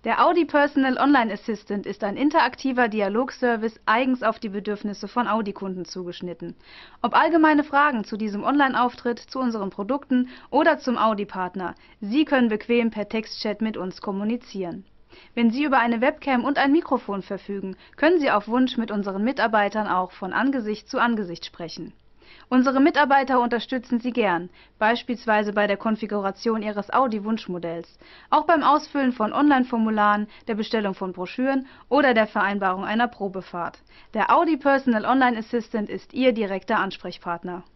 Der Audi Personal Online Assistant ist ein interaktiver Dialogservice eigens auf die Bedürfnisse von Audi-Kunden zugeschnitten. Ob allgemeine Fragen zu diesem Online-Auftritt, zu unseren Produkten oder zum Audi-Partner, Sie können bequem per Textchat mit uns kommunizieren. Wenn Sie über eine Webcam und ein Mikrofon verfügen, können Sie auf Wunsch mit unseren Mitarbeitern auch von Angesicht zu Angesicht sprechen. Unsere Mitarbeiter unterstützen Sie gern, beispielsweise bei der Konfiguration Ihres Audi-Wunschmodells, auch beim Ausfüllen von Online-Formularen, der Bestellung von Broschüren oder der Vereinbarung einer Probefahrt. Der Audi Personal Online Assistant ist Ihr direkter Ansprechpartner.